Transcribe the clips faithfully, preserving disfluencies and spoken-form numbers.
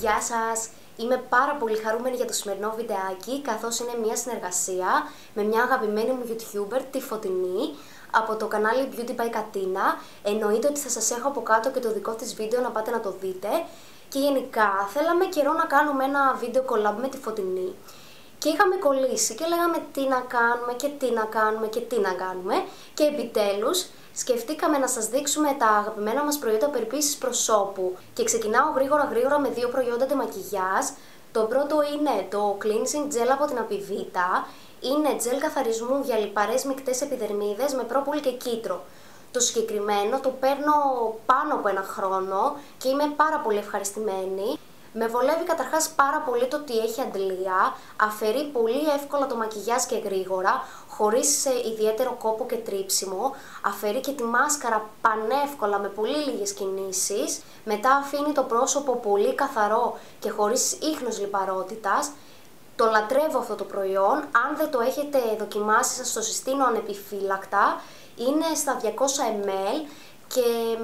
Γεια σας! Είμαι πάρα πολύ χαρούμενη για το σημερινό βιντεάκι, καθώς είναι μια συνεργασία με μια αγαπημένη μου YouTuber, τη Φωτεινή, από το κανάλι Beauty by Katina. Εννοείται ότι θα σας έχω από κάτω και το δικό της βίντεο να πάτε να το δείτε. Και γενικά θέλαμε καιρό να κάνουμε ένα βίντεο collab με τη Φωτεινή. Και είχαμε κολλήσει και λέγαμε τι να κάνουμε και τι να κάνουμε και τι να κάνουμε. Και επιτέλους σκεφτήκαμε να σας δείξουμε τα αγαπημένα μας προϊόντα περιποίησης προσώπου. Και ξεκινάω γρήγορα γρήγορα με δύο προϊόντα ντεμακιγιάζ. Το πρώτο είναι το Cleansing Gel από την Apivita. Είναι gel καθαρισμού για λιπαρές μικτές επιδερμίδες με πρόπολη και κίτρο. Το συγκεκριμένο το παίρνω πάνω από ένα χρόνο και είμαι πάρα πολύ ευχαριστημένη. Με βολεύει καταρχάς πάρα πολύ το ότι έχει αντλία, αφαιρεί πολύ εύκολα το μακιγιάζ και γρήγορα, χωρίς ιδιαίτερο κόπο και τρίψιμο, αφαιρεί και τη μάσκαρα πανεύκολα με πολύ λίγες κινήσεις, μετά αφήνει το πρόσωπο πολύ καθαρό και χωρίς ίχνος λιπαρότητας. Το λατρεύω αυτό το προϊόν, αν δεν το έχετε δοκιμάσει σας το συστήνω ανεπιφύλακτα, είναι στα διακόσια μιλιλίτρα και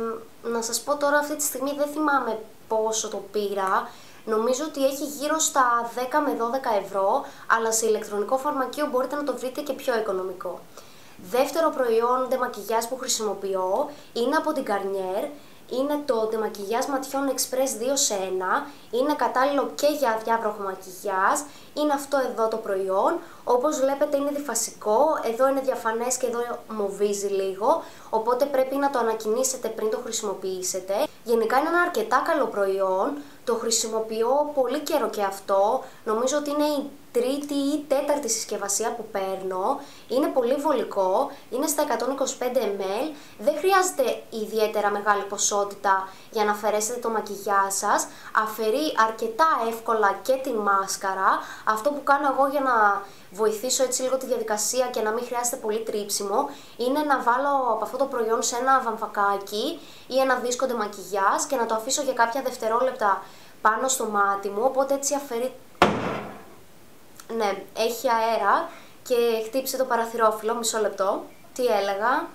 να σας πω τώρα αυτή τη στιγμή δεν θυμάμαι πόσο το πήρα, νομίζω ότι έχει γύρω στα δέκα με δώδεκα ευρώ, αλλά σε ηλεκτρονικό φαρμακείο μπορείτε να το βρείτε και πιο οικονομικό. Δεύτερο προϊόν ντεμακιγιάζ που χρησιμοποιώ είναι από την Garnier. Είναι το ντεμακιγιάζ ματιών Express δύο σε ένα, είναι κατάλληλο και για αδιάβροχο μακιγιάζ, είναι αυτό εδώ το προϊόν, όπως βλέπετε είναι διφασικό, εδώ είναι διαφανές και εδώ μοβίζει λίγο, οπότε πρέπει να το ανακοινήσετε πριν το χρησιμοποιήσετε. Γενικά είναι ένα αρκετά καλό προϊόν, το χρησιμοποιώ πολύ καιρό και αυτό, νομίζω ότι είναι η τρίτη ή τέταρτη συσκευασία που παίρνω, είναι πολύ βολικό, είναι στα εκατόν είκοσι πέντε μιλιλίτρα, δεν χρειάζεται ιδιαίτερα μεγάλη ποσότητα για να αφαιρέσετε το μακιγιάζ σας, αφαιρεί αρκετά εύκολα και την μάσκαρα. Αυτό που κάνω εγώ για να βοηθήσω έτσι λίγο τη διαδικασία και να μην χρειάζεται πολύ τρίψιμο είναι να βάλω από αυτό το προϊόν σε ένα βαμβακάκι ή ένα δίσκο ντεμακιγιάζ και να το αφήσω για κάποια δευτερόλεπτα πάνω στο μάτι μου, οπότε έτσι αφαιρεί. Ναι, έχει αέρα και χτύπησε το παραθυρόφυλλο, μισό λεπτό. Τι έλεγα?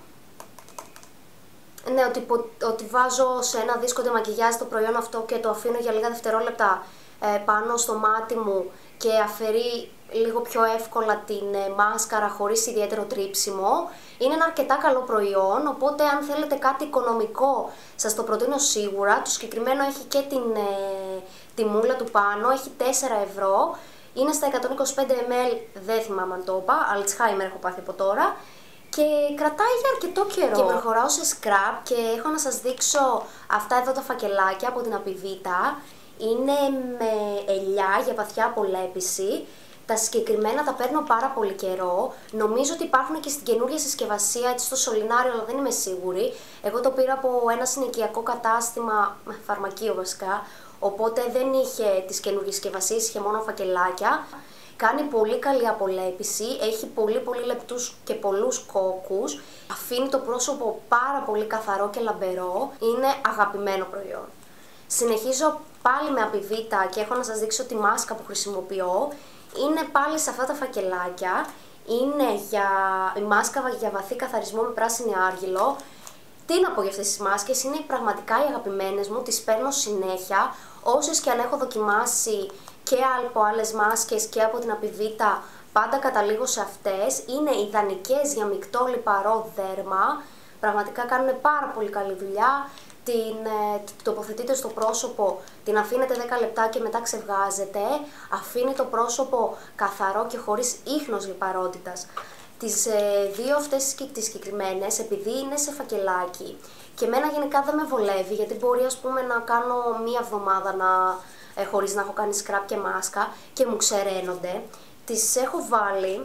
Ναι, ότι, ότι βάζω σε ένα δίσκο ντεμακιγιάζ το προϊόν αυτό και το αφήνω για λίγα δευτερόλεπτα ε, πάνω στο μάτι μου και αφαιρεί λίγο πιο εύκολα την ε, μάσκαρα χωρίς ιδιαίτερο τρίψιμο. Είναι ένα αρκετά καλό προϊόν, οπότε αν θέλετε κάτι οικονομικό σας το προτείνω σίγουρα. Το συγκεκριμένο έχει και την ε, τη μούλα του πάνω, έχει τέσσερα ευρώ. Είναι στα εκατόν είκοσι πέντε μιλιλίτρα, δεν θυμάμαι αν το είπα, Alzheimer έχω πάθει από τώρα. Και κρατάει για αρκετό καιρό. Και προχωράω σε scrub και έχω να σας δείξω αυτά εδώ τα φακελάκια από την Apivita. Είναι με ελιά για βαθιά απολέπιση. Τα συγκεκριμένα τα παίρνω πάρα πολύ καιρό. Νομίζω ότι υπάρχουν και στην καινούργια συσκευασία, έτσι στο σωληνάριο, αλλά δεν είμαι σίγουρη. Εγώ το πήρα από ένα συνοικιακό κατάστημα, φαρμακείο βασικά, οπότε δεν είχε τις καινούργιες συσκευασίες, είχε μόνο φακελάκια. Κάνει πολύ καλή απολέπιση, έχει πολύ πολύ λεπτούς και πολλούς κόκκους, αφήνει το πρόσωπο πάρα πολύ καθαρό και λαμπερό, είναι αγαπημένο προϊόν. Συνεχίζω πάλι με Apivita και έχω να σας δείξω τη μάσκα που χρησιμοποιώ. Είναι πάλι σε αυτά τα φακελάκια, είναι για η μάσκα για βαθύ καθαρισμό με πράσινη άργυλο. Τι να πω για αυτές τις μάσκες, είναι πραγματικά οι αγαπημένες μου, τις παίρνω συνέχεια, όσες και αν έχω δοκιμάσει και από άλλες μάσκες και από την Apivita, πάντα καταλήγω σε αυτές. Είναι ιδανικές για μεικτό λιπαρό δέρμα, πραγματικά κάνουν πάρα πολύ καλή δουλειά. Την ε, τοποθετείτε στο πρόσωπο, την αφήνετε δέκα λεπτά και μετά ξεβγάζετε, αφήνει το πρόσωπο καθαρό και χωρίς ίχνος λιπαρότητας. Τις ε, δύο αυτές τις συγκεκριμένες, επειδή είναι σε φακελάκι και εμένα γενικά δεν με βολεύει, γιατί μπορεί ας πούμε να κάνω μία εβδομάδα να, ε, χωρίς να έχω κάνει scrub και μάσκα και μου ξεραίνονται, τις έχω βάλει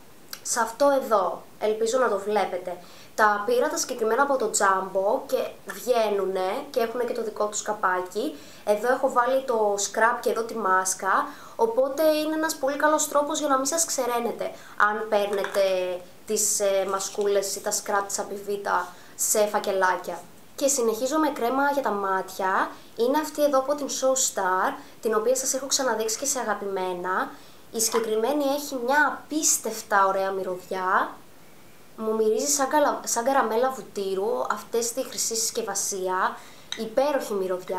σε αυτό εδώ, ελπίζω να το βλέπετε. Τα πήρα τα συγκεκριμένα από το Jumbo και βγαίνουνε και έχουν και το δικό τους καπάκι. Εδώ έχω βάλει το scrub και εδώ τη μάσκα, οπότε είναι ένας πολύ καλός τρόπος για να μην σας ξεραίνετε αν παίρνετε τις ε, μασκούλες ή τα scrub της Apivita σε φακελάκια. Και συνεχίζω με κρέμα για τα μάτια, είναι αυτή εδώ από την Show Star, την οποία σας έχω ξαναδείξει και σε αγαπημένα. Η συγκεκριμένη έχει μια απίστευτα ωραία μυρωδιά. Μου μυρίζει σαν, καλα... σαν καραμέλα βουτύρου, αυτές τη χρυσή συσκευασία, υπέροχη μυρωδιά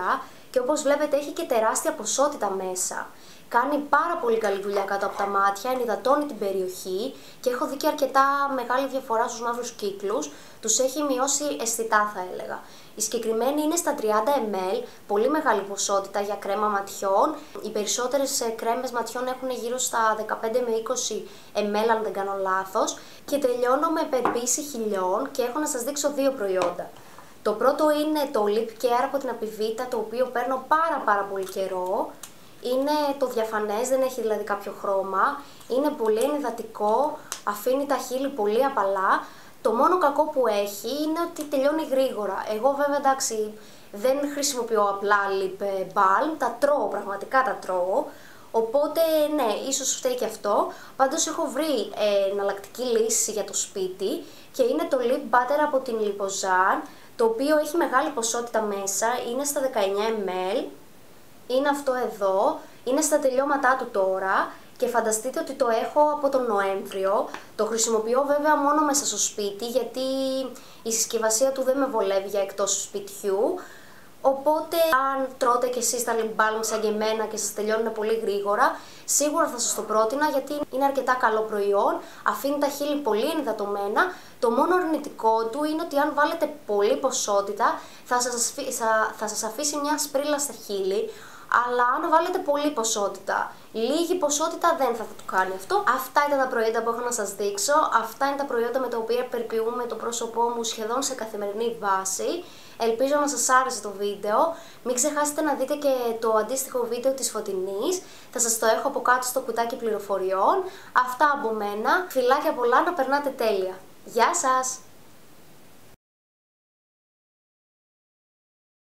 και όπως βλέπετε έχει και τεράστια ποσότητα μέσα. Κάνει πάρα πολύ καλή δουλειά κάτω από τα μάτια, ενυδατώνει την περιοχή και έχω δει και αρκετά μεγάλη διαφορά στους μαύρους κύκλους. Τους έχει μειώσει αισθητά, θα έλεγα. Η συγκεκριμένη είναι στα τριάντα μιλιλίτρα, πολύ μεγάλη ποσότητα για κρέμα ματιών. Οι περισσότερες κρέμες ματιών έχουν γύρω στα δεκαπέντε με είκοσι μιλιλίτρα, αν δεν κάνω λάθος. Και τελειώνω με πεποίηση χιλιών και έχω να σας δείξω δύο προϊόντα. Το πρώτο είναι το Lip Care από την Apivita, το οποίο παίρνω πάρα πάρα πολύ καιρό. Είναι το διαφανές, δεν έχει δηλαδή κάποιο χρώμα. Είναι πολύ ενυδατικό, αφήνει τα χείλη πολύ απαλά. Το μόνο κακό που έχει είναι ότι τελειώνει γρήγορα. Εγώ βέβαια εντάξει δεν χρησιμοποιώ απλά lip balm, τα τρώω, πραγματικά τα τρώω. Οπότε ναι, ίσως φταίει και αυτό. Πάντως έχω βρει ε, εναλλακτική λύση για το σπίτι και είναι το lip butter από την Liposarn, το οποίο έχει μεγάλη ποσότητα μέσα, είναι στα δεκαεννιά μιλιλίτρα. Είναι αυτό εδώ, είναι στα τελειώματά του τώρα και φανταστείτε ότι το έχω από τον Νοέμβριο. Το χρησιμοποιώ βέβαια μόνο μέσα στο σπίτι γιατί η συσκευασία του δεν με βολεύει για εκτός σπιτιού. Οπότε αν τρώτε και εσείς τα lip balm σαν και εμένα και σας τελειώνουν πολύ γρήγορα, σίγουρα θα σας το πρότεινα γιατί είναι αρκετά καλό προϊόν, αφήνει τα χείλη πολύ ενυδατωμένα. Το μόνο αρνητικό του είναι ότι αν βάλετε πολλή ποσότητα θα σας, θα, θα σας αφήσει μια σπρίλα στα χείλη, αλλά αν βάλετε πολλή ποσότητα, λίγη ποσότητα δεν θα, θα το κάνει αυτό. Αυτά ήταν τα προϊόντα που έχω να σας δείξω. Αυτά είναι τα προϊόντα με τα οποία περιποιούμε το πρόσωπό μου σχεδόν σε καθημερινή βάση. Ελπίζω να σας άρεσε το βίντεο. Μην ξεχάσετε να δείτε και το αντίστοιχο βίντεο της Φωτεινής. Θα σας το έχω από κάτω στο κουτάκι πληροφοριών. Αυτά από μένα. Φιλάκια πολλά, να περνάτε τέλεια. Γεια σας!